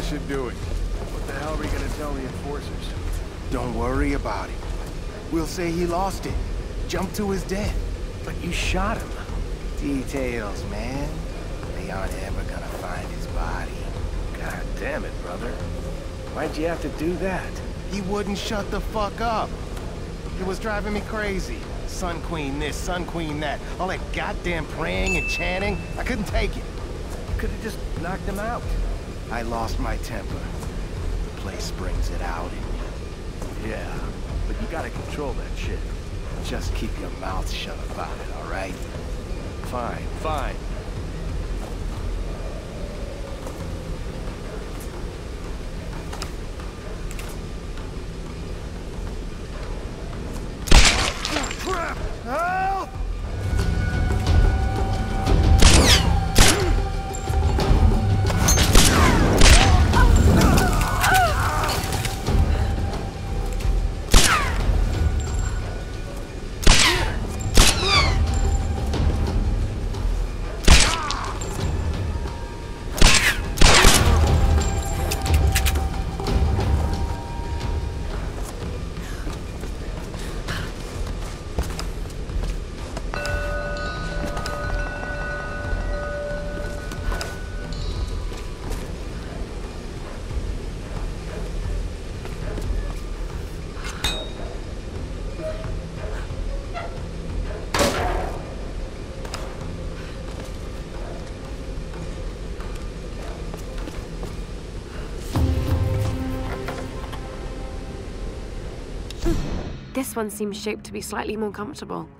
should do it. What the hell are we gonna tell the enforcers? Don't worry about it. We'll say he lost it. Jumped to his death. But you shot him. Details, man. They aren't ever gonna find his body. God damn it, brother. Why'd you have to do that? He wouldn't shut the fuck up. It was driving me crazy. Sun Queen this, Sun Queen that. All that goddamn praying and chanting. I couldn't take it. Could have just knocked him out. I lost my temper. The place brings it out in me. Yeah, but you gotta control that shit. Just keep your mouth shut about it, all right? Fine, fine. Crap! Help! This one seems shaped to be slightly more comfortable.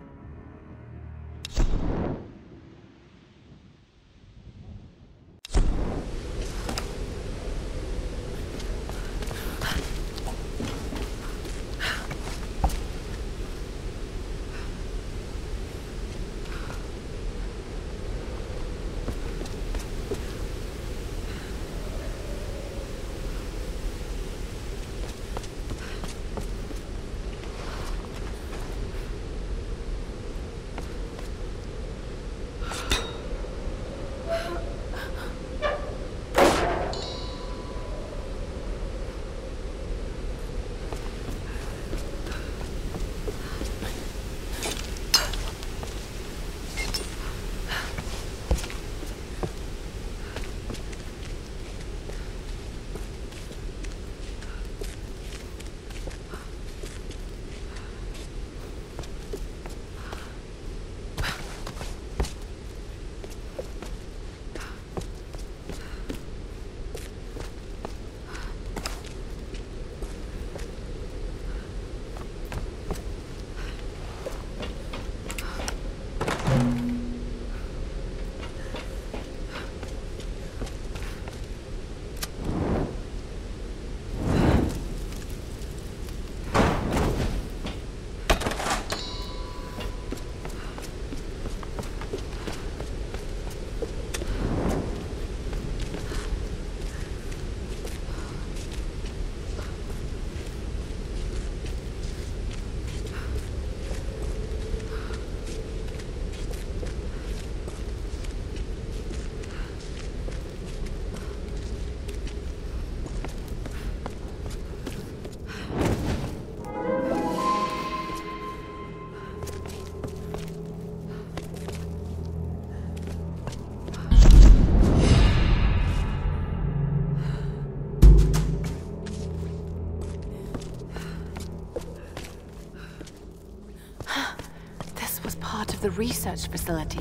The research facility.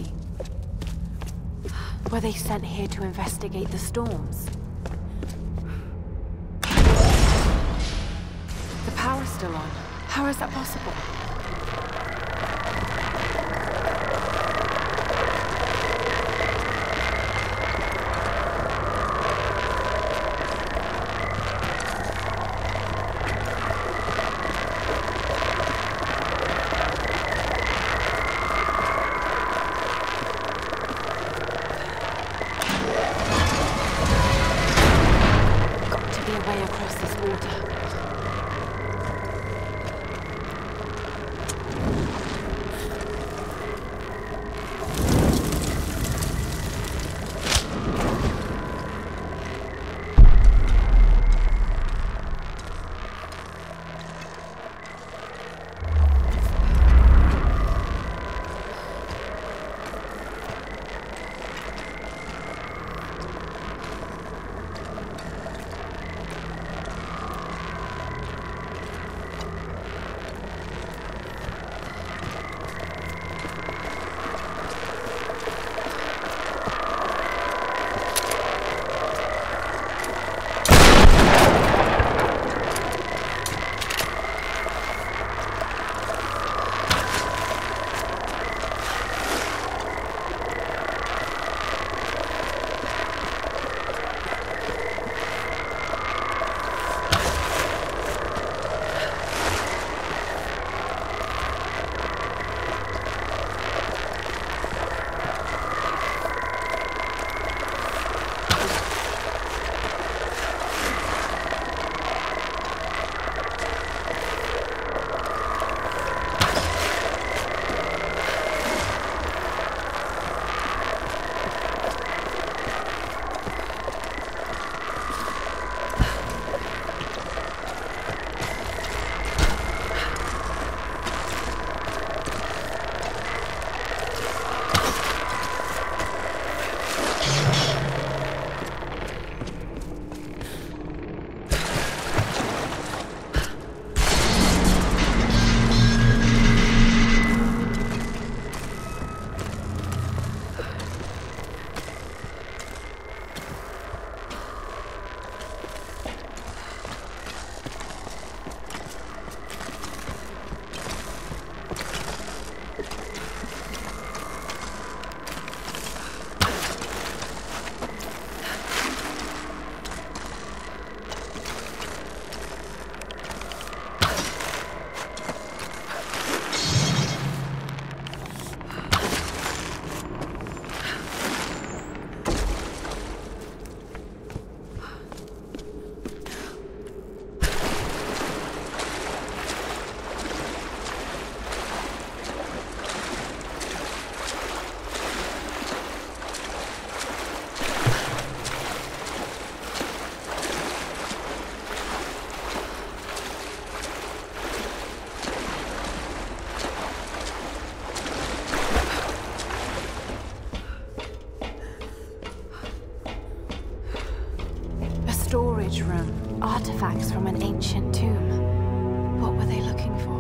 Were they sent here to investigate the storms? The power's still on. How is that possible? storage room. Artifacts from an ancient tomb. What were they looking for?